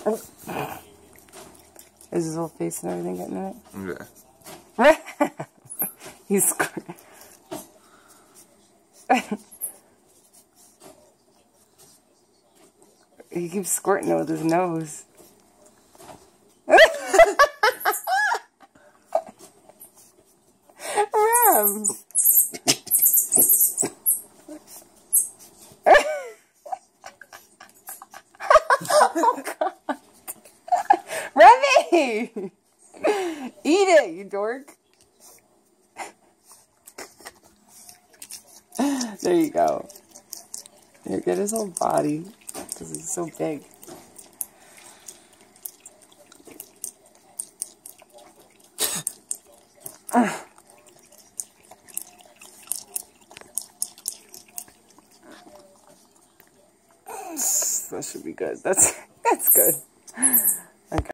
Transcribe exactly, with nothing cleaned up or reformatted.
Is his whole face and everything getting in it? Yeah. He's squirting. He keeps squirting it with his nose. Ram! Oh, God. Remy! Eat it, you dork. There you go. Here, get his whole body, because he's so big. That should be good. That's that's good.